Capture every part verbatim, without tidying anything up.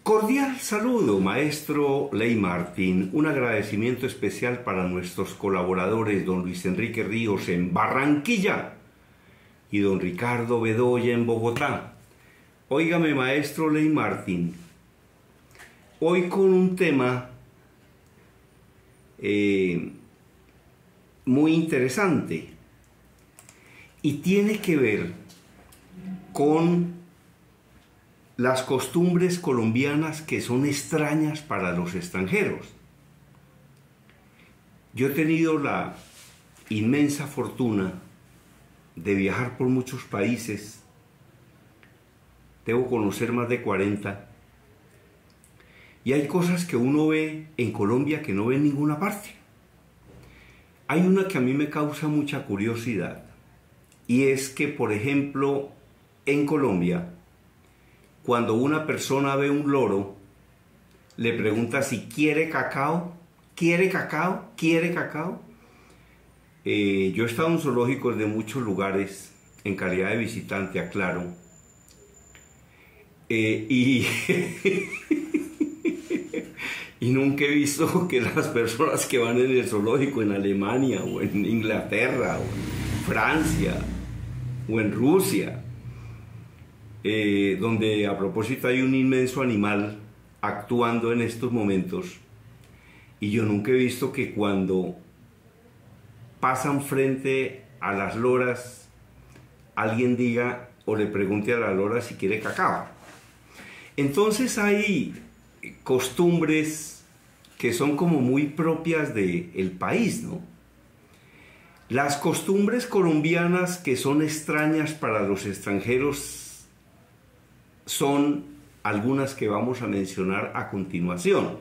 Cordial saludo, maestro Ley Martín. Un agradecimiento especial para nuestros colaboradores, don Luis Enrique Ríos en Barranquilla y don Ricardo Bedoya en Bogotá. Óigame, maestro Ley Martín, hoy con un tema eh, muy interesante y tiene que ver con las costumbres colombianas que son extrañas para los extranjeros. Yo he tenido la inmensa fortuna de viajar por muchos países. Debo conocer más de cuarenta. Y hay cosas que uno ve en Colombia que no ve en ninguna parte. Hay una que a mí me causa mucha curiosidad. Y es que, por ejemplo, en Colombia, cuando una persona ve un loro, le pregunta si quiere cacao, quiere cacao, quiere cacao. Eh, yo he estado en zoológicos de muchos lugares en calidad de visitante, aclaro. Eh, y, y nunca he visto que las personas que van en el zoológico en Alemania o en Inglaterra o en Francia o en Rusia, Eh, donde a propósito hay un inmenso animal actuando en estos momentos, y yo nunca he visto que cuando pasan frente a las loras alguien diga o le pregunte a la lora si quiere cacao. Entonces hay costumbres que son como muy propias del país, ¿no? Las costumbres colombianas que son extrañas para los extranjeros son algunas que vamos a mencionar a continuación.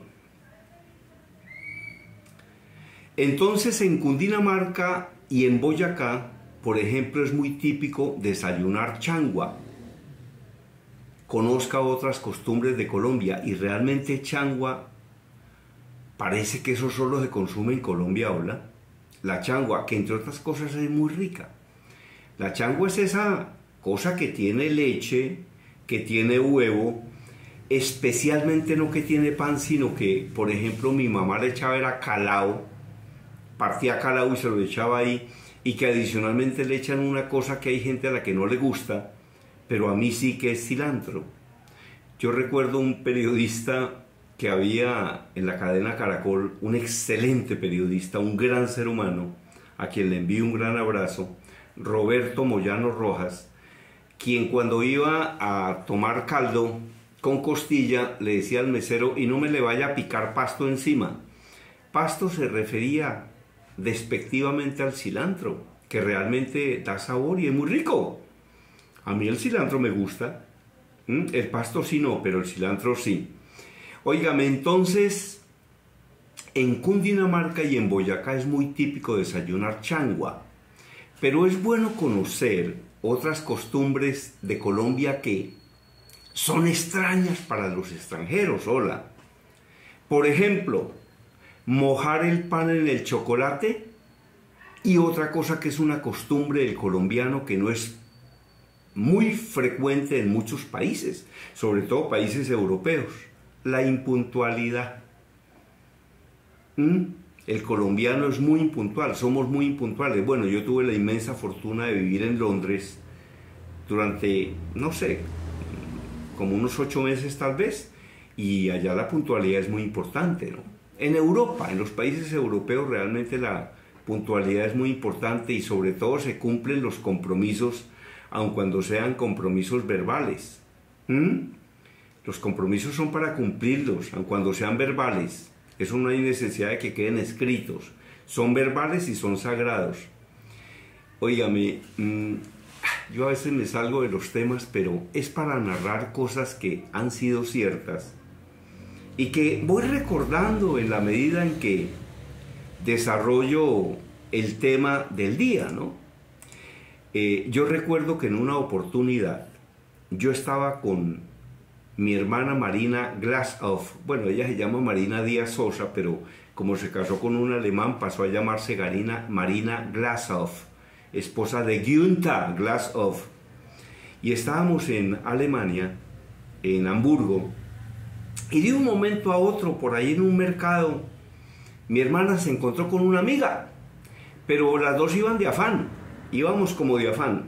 Entonces, en Cundinamarca y en Boyacá, por ejemplo, es muy típico desayunar changua. Conozca otras costumbres de Colombia y realmente changua parece que eso solo se consume en Colombia, ¿hola? La changua, que entre otras cosas es muy rica. La changua es esa cosa que tiene leche, que tiene huevo, especialmente no que tiene pan, sino que, por ejemplo, mi mamá le echaba era calao, partía calao y se lo echaba ahí, y que adicionalmente le echan una cosa que hay gente a la que no le gusta, pero a mí sí, que es cilantro. Yo recuerdo un periodista que había en la cadena Caracol, un excelente periodista, un gran ser humano, a quien le envío un gran abrazo, Roberto Moyano Rojas, quien cuando iba a tomar caldo con costilla le decía al mesero: y no me le vaya a picar pasto encima. Pasto se refería despectivamente al cilantro, que realmente da sabor y es muy rico. A mí el cilantro me gusta, ¿Mm? El pasto sí no, pero el cilantro sí. Óigame, entonces, en Cundinamarca y en Boyacá es muy típico desayunar changua, pero es bueno conocer otras costumbres de Colombia que son extrañas para los extranjeros. Hola. Por ejemplo, mojar el pan en el chocolate, y otra cosa que es una costumbre del colombiano que no es muy frecuente en muchos países, sobre todo países europeos, la impuntualidad. ¿Mm? El colombiano es muy impuntual, somos muy impuntuales. Bueno, yo tuve la inmensa fortuna de vivir en Londres durante, no sé, como unos ocho meses tal vez, y allá la puntualidad es muy importante, ¿no? En Europa, en los países europeos, realmente la puntualidad es muy importante y sobre todo se cumplen los compromisos, aun cuando sean compromisos verbales. ¿Mm? Los compromisos son para cumplirlos, aun cuando sean verbales. Eso no hay necesidad de que queden escritos. Son verbales y son sagrados. Óigame, mmm, yo a veces me salgo de los temas, pero es para narrar cosas que han sido ciertas y que voy recordando en la medida en que desarrollo el tema del día, ¿no? Eh, yo recuerdo que en una oportunidad yo estaba con mi hermana Marina Glashoff. Bueno, ella se llama Marina Díaz Sosa, pero como se casó con un alemán pasó a llamarse Marina, Marina Glashoff, esposa de Günther Glashoff. Y estábamos en Alemania, en Hamburgo, Y de un momento a otro, por ahí en un mercado, mi hermana se encontró con una amiga, pero las dos iban de afán, íbamos como de afán.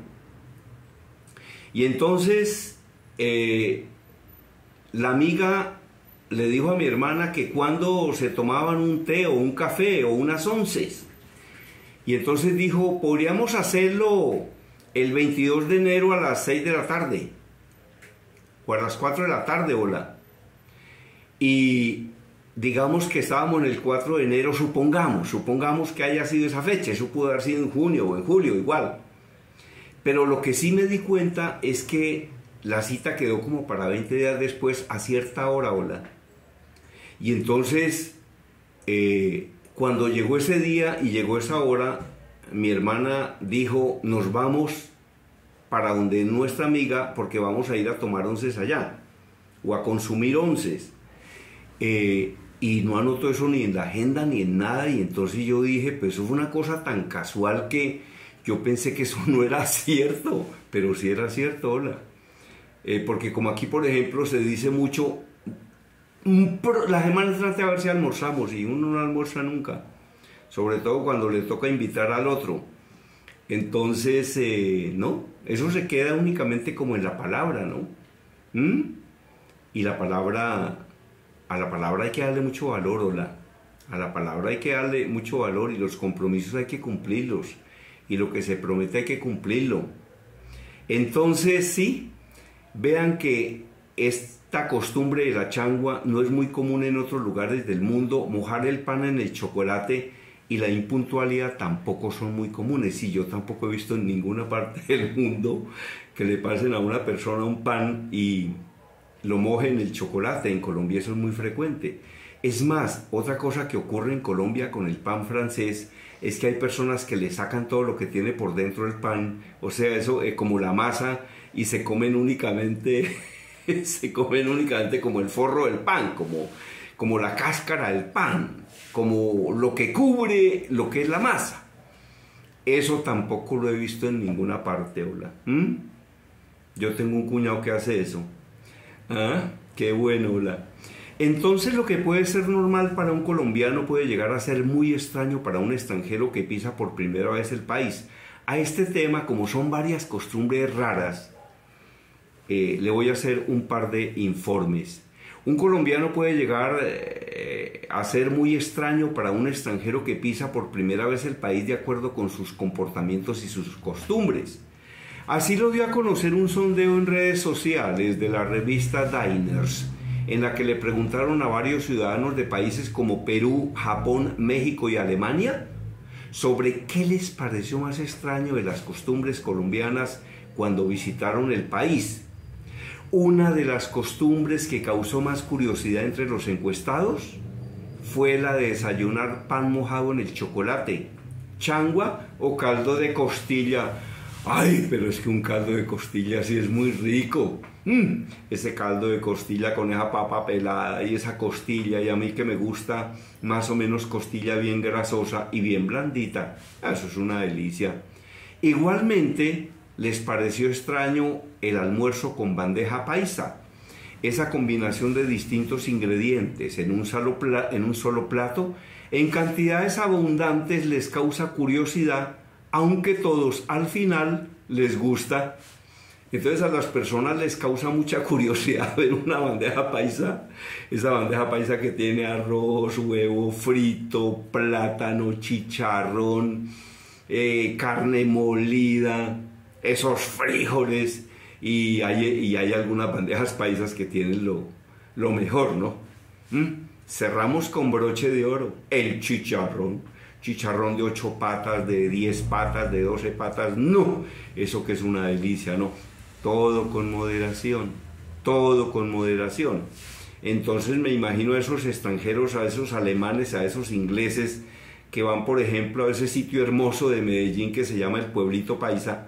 Y entonces eh, la amiga le dijo a mi hermana que cuando se tomaban un té o un café o unas onces. Y entonces dijo, podríamos hacerlo el veintidós de enero a las seis de la tarde, o a las cuatro de la tarde, hola. Y digamos que estábamos en el cuatro de enero, supongamos, supongamos que haya sido esa fecha, eso pudo haber sido en junio o en julio, igual. Pero lo que sí me di cuenta es que la cita quedó como para veinte días después, a cierta hora, hola. Y entonces, eh, cuando llegó ese día y llegó esa hora, mi hermana dijo, nos vamos para donde nuestra amiga, porque vamos a ir a tomar onces allá, o a consumir onces. Eh, y no anotó eso ni en la agenda ni en nada, y entonces yo dije, pues eso fue una cosa tan casual que yo pensé que eso no era cierto, pero sí era cierto, hola. Eh, porque como aquí, por ejemplo, se dice mucho, la semana trata a ver si almorzamos, y uno no almuerza nunca, sobre todo cuando le toca invitar al otro. Entonces, eh, no, eso se queda únicamente como en la palabra, ¿no? ¿Mm? Y la palabra... A la palabra hay que darle mucho valor, hola. A la palabra hay que darle mucho valor, y los compromisos hay que cumplirlos. Y lo que se promete hay que cumplirlo. Entonces, sí, vean que esta costumbre de la changua no es muy común en otros lugares del mundo. Mojar el pan en el chocolate y la impuntualidad tampoco son muy comunes. Y yo tampoco he visto en ninguna parte del mundo que le pasen a una persona un pan y lo moje en el chocolate. En Colombia eso es muy frecuente. Es más, otra cosa que ocurre en Colombia con el pan francés es que hay personas que le sacan todo lo que tiene por dentro del pan, o sea, eso eh, como la masa, y se comen únicamente, se comen únicamente como el forro del pan, como, como la cáscara del pan, como lo que cubre lo que es la masa. Eso tampoco lo he visto en ninguna parte, hola. ¿Mm? Yo tengo un cuñado que hace eso. Ah, qué bueno, hola. Entonces lo que puede ser normal para un colombiano puede llegar a ser muy extraño para un extranjero que pisa por primera vez el país. A este tema, como son varias costumbres raras, eh, le voy a hacer un par de informes. Un colombiano puede llegar eh, a ser muy extraño para un extranjero que pisa por primera vez el país de acuerdo con sus comportamientos y sus costumbres. Así lo dio a conocer un sondeo en redes sociales de la revista Diners, en la que le preguntaron a varios ciudadanos de países como Perú, Japón, México y Alemania sobre qué les pareció más extraño de las costumbres colombianas cuando visitaron el país. Una de las costumbres que causó más curiosidad entre los encuestados fue la de desayunar pan mojado en el chocolate, changua o caldo de costilla. Ay, pero es que un caldo de costilla sí es muy rico. Mm, ese caldo de costilla con esa papa pelada y esa costilla, y a mí que me gusta más o menos costilla bien grasosa y bien blandita, eso es una delicia. Igualmente les pareció extraño el almuerzo con bandeja paisa, esa combinación de distintos ingredientes en un solo, pla- en un solo plato en cantidades abundantes les causa curiosidad, aunque todos al final les gusta. Entonces a las personas les causa mucha curiosidad ver una bandeja paisa, esa bandeja paisa que tiene arroz, huevo frito, plátano, chicharrón, eh, carne molida, esos frijoles, y hay, y hay algunas bandejas paisas que tienen lo, lo mejor, ¿no? ¿Mm? Cerramos con broche de oro, el chicharrón. Chicharrón de ocho patas, de diez patas, de doce patas, no, eso que es una delicia, ¿no? Todo con moderación, todo con moderación. Entonces me imagino a esos extranjeros, a esos alemanes, a esos ingleses que van, por ejemplo, a ese sitio hermoso de Medellín que se llama el Pueblito Paisa,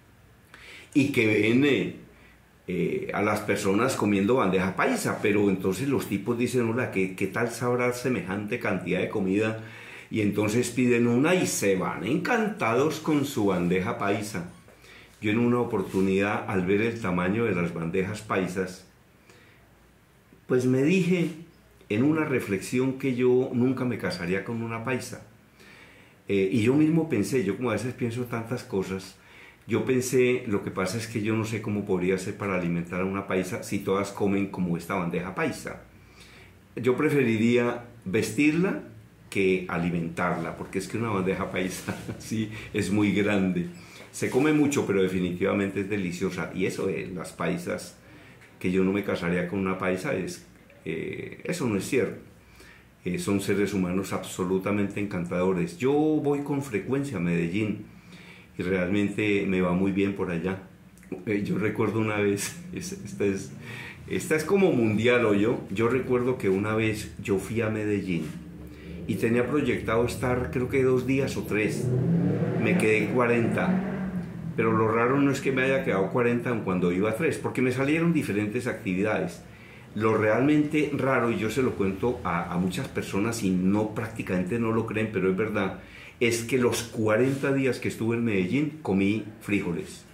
y que ven eh, eh, a las personas comiendo bandeja paisa, pero entonces los tipos dicen, hola, ¿qué, qué tal sabrá semejante cantidad de comida? Y entonces piden una y se van encantados con su bandeja paisa. Yo en una oportunidad, al ver el tamaño de las bandejas paisas, Pues me dije en una reflexión que yo nunca me casaría con una paisa. Eh, y yo mismo pensé, yo como a veces pienso tantas cosas, yo pensé, lo que pasa es que yo no sé cómo podría ser para alimentar a una paisa si todas comen como esta bandeja paisa. Yo preferiría vestirla que alimentarla, porque es que una bandeja paisa sí es muy grande. Se come mucho, pero definitivamente es deliciosa. Y eso es, las paisas, que yo no me casaría con una paisa, es, eh, eso no es cierto. Eh, son seres humanos absolutamente encantadores. Yo voy con frecuencia a Medellín y realmente me va muy bien por allá. Eh, yo recuerdo una vez, esta es, esta es como mundial, o yo, yo recuerdo que una vez yo fui a Medellín y tenía proyectado estar creo que dos días o tres, me quedé cuarenta. Pero lo raro no es que me haya quedado cuarenta cuando iba a tres, porque me salieron diferentes actividades. Lo realmente raro, y yo se lo cuento a, a muchas personas y no prácticamente no lo creen, pero es verdad, es que los cuarenta días que estuve en Medellín comí frijoles.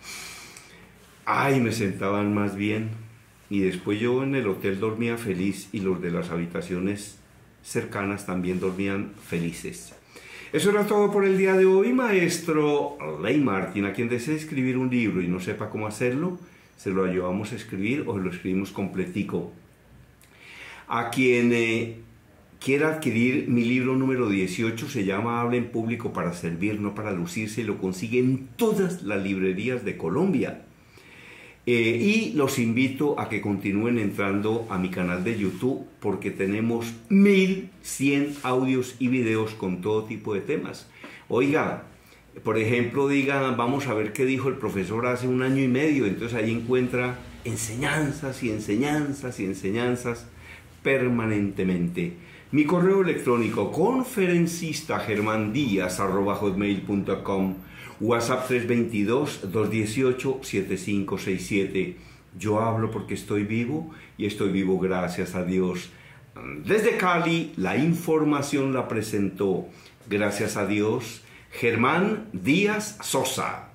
Ay, me sentaban más bien. Y después yo en el hotel dormía feliz y los de las habitaciones cercanas también dormían felices. Eso era todo por el día de hoy, maestro Ley Martin. A quien desee escribir un libro y no sepa cómo hacerlo, se lo ayudamos a escribir o lo escribimos completico. A quien eh, quiera adquirir mi libro número dieciocho, se llama Habla en Público para Servir, no para Lucirse, y lo consigue en todas las librerías de Colombia. Eh, y los invito a que continúen entrando a mi canal de YouTube, porque tenemos mil cien audios y videos con todo tipo de temas. Oiga, por ejemplo, diga, vamos a ver qué dijo el profesor hace un año y medio, entonces ahí encuentra enseñanzas y enseñanzas y enseñanzas permanentemente. Mi correo electrónico conferencista germán díaz arroba hotmail punto com, WhatsApp tres dos dos, dos uno ocho, siete cinco seis siete. Yo hablo porque estoy vivo y estoy vivo gracias a Dios. Desde Cali, la información la presentó, gracias a Dios, Germán Díaz Sosa.